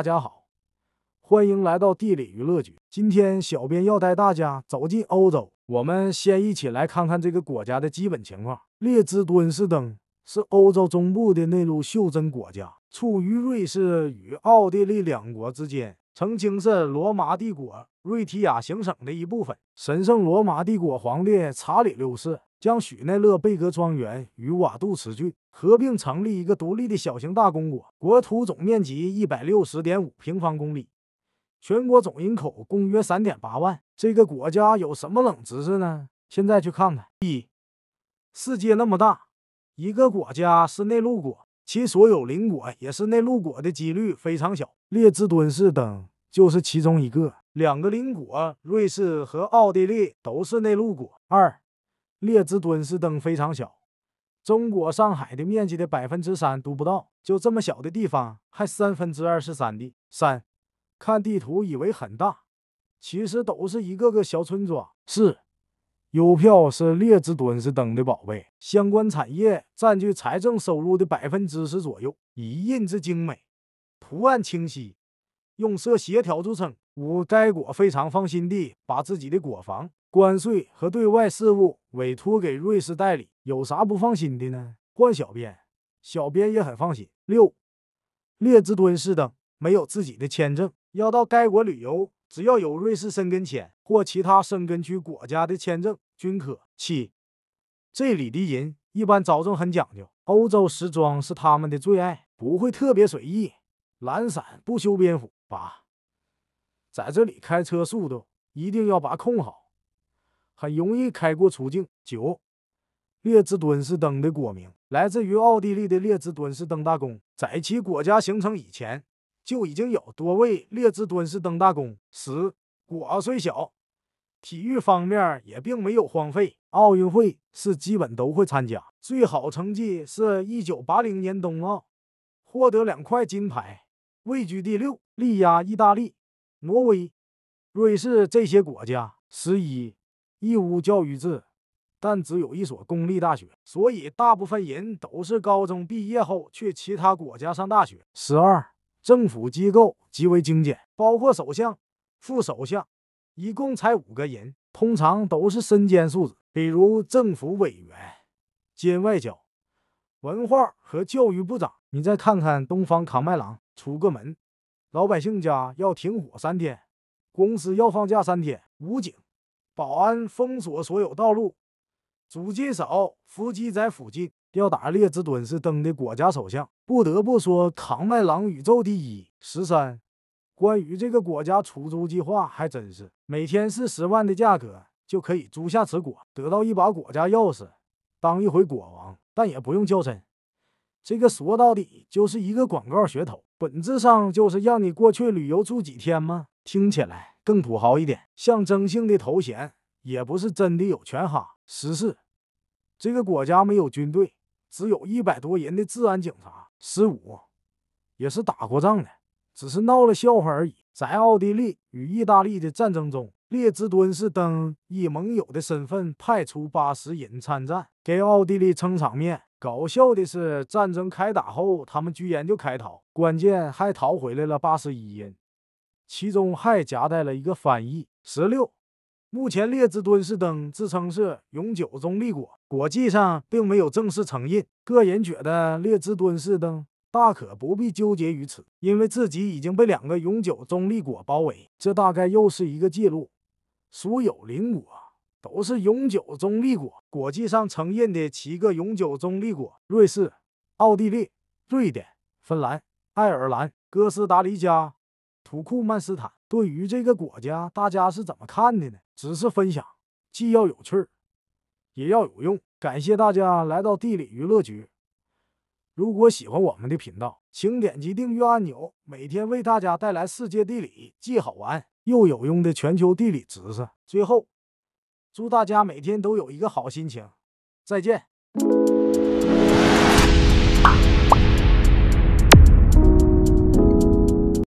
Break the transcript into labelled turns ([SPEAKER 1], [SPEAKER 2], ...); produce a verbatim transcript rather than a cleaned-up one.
[SPEAKER 1] 大家好，欢迎来到地理娱乐局。今天小编要带大家走进欧洲，我们先一起来看看这个国家的基本情况。列支敦士登是欧洲中部的内陆袖珍国家，处于瑞士与奥地利两国之间，曾经是罗马帝国瑞提亚行省的一部分。神圣罗马帝国皇帝查理六世将许内勒贝格庄园与瓦杜茨郡合并成立一个独立的小型大公国，国土总面积 一百六十点五平方公里，全国总人口共约 三点八万。这个国家有什么冷知识呢？现在去看看。一、世界那么大，一个国家是内陆国，其所有邻国也是内陆国的几率非常小，列支敦士登就是其中一个。两个邻国瑞士和奥地利都是内陆国。二、列支敦士登非常小，中国上海的面积的百分之三都不到，就这么小的地方还三分之二是山地。三、看地图以为很大，其实都是一个个小村庄。四、邮票是列支敦士登的宝贝，相关产业占据财政收入的百分之十左右，以印制精美、图案清晰、用色协调著称。五、该国非常放心地把自己的国防、关税和对外事务委托给瑞士代理，有啥不放心的呢？换小编，小编也很放心。六、列支敦士登没有自己的签证，要到该国旅游，只要有瑞士申根签或其他申根区国家的签证均可。七、这里的人一般着装很讲究，欧洲时装是他们的最爱，不会特别随意，懒散不修边幅。八、在这里开车速度一定要把控好，很容易开过出境。九、列支敦士登的国名来自于奥地利的列支敦士登大公，在其国家形成以前就已经有多位列支敦士登大公。十、国虽小，体育方面也并没有荒废，奥运会是基本都会参加，最好成绩是一九八零年冬奥，获得两块金牌，位居第六，力压意大利、挪威、瑞士这些国家。十一、义务教育制，但只有一所公立大学，所以大部分人都是高中毕业后去其他国家上大学。十二、政府机构极为精简，包括首相、副首相，一共才五个人，通常都是身兼数职，比如政府委员兼外交、文化和教育部长。你再看看东方康麦郎，出个门，老百姓家要停火三天，公司要放假三天，武警、保安封锁所有道路，租金少，伏击在附近。吊打列支敦士登的国家首相，不得不说康麦郎宇宙第一。十三、关于这个国家出租计划还真是，每天是十万的价格就可以租下此国，得到一把国家钥匙，当一回国王，但也不用较真。这个说到底就是一个广告噱头，本质上就是让你过去旅游住几天吗？听起来更土豪一点，象征性的头衔也不是真的有权哈。十四、这个国家没有军队，只有一百多人的治安警察。十五、也是打过仗的，只是闹了笑话而已。在奥地利与意大利的战争中，列支敦士登以盟友的身份派出八十人参战，给奥地利撑场面。搞笑的是，战争开打后，他们居然就开逃，关键还逃回来了八十一人，其中还夹带了一个翻译。十六、目前列支敦士登自称是永久中立国，国际上并没有正式承认。个人觉得列支敦士登大可不必纠结于此，因为自己已经被两个永久中立国包围，这大概又是一个记录，所有邻国都是永久中立国。国际上承认的七个永久中立国：瑞士、奥地利、瑞典、芬兰、爱尔兰、哥斯达黎加、土库曼斯坦。对于这个国家，大家是怎么看的呢？只是分享，既要有趣儿，也要有用。感谢大家来到地理娱乐局。如果喜欢我们的频道，请点击订阅按钮，每天为大家带来世界地理既好玩又有用的全球地理知识。最后，祝大家每天都有一个好心情，再见。